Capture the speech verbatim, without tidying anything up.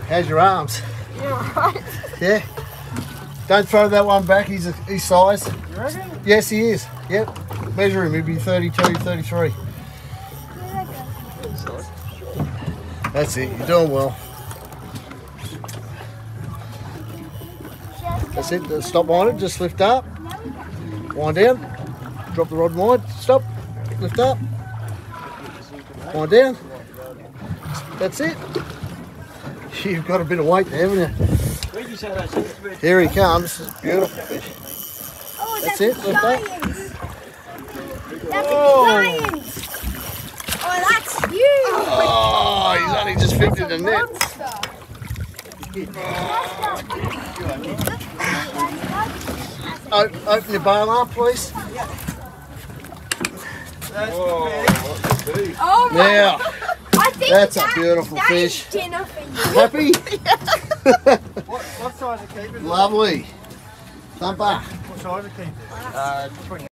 How's your arms? Yeah, right. Yeah. Don't throw that one back. He's a, his size. You reckon? Yes, he is. Yep. Measure him. He'll be thirty-two, thirty-three. That's it. You're doing well. That's it. Stop on it. Just lift up. Wind down. Drop the rod and wind. Stop. Lift up. Wind down. That's it. You've got a bit of weight there, haven't you? Here he comes. Beautiful fish. Oh, That's that's it. a Lift up. giant. That's Oh. a giant. Oh, that's huge. Oh, he's only just fit in the net. O open your barn up, please. Oh my! Now, I think that's a that, beautiful that is fish. dinner for you. Happy? What, what size of keeper? Lovely. Thumper. What size of keeper? Uh,